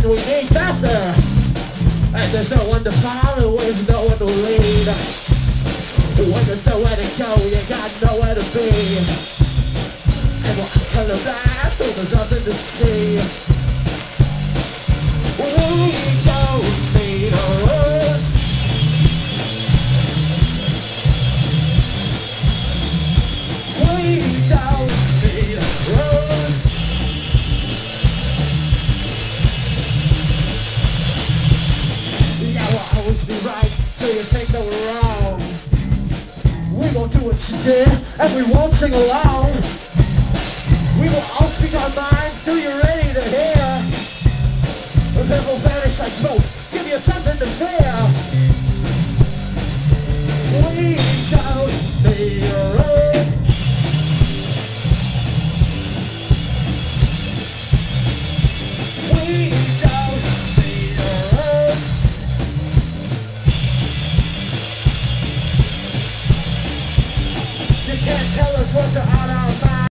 we need faster. And there's no one to follow, with no one to lead. When there's nowhere to go, you got nowhere to be. And we're kind of back, so there's nothing to see. We don't need a road. We don't need a road. Yeah, we'll always be right, so you take no wrong. We won't do what you did, and we won't sing along.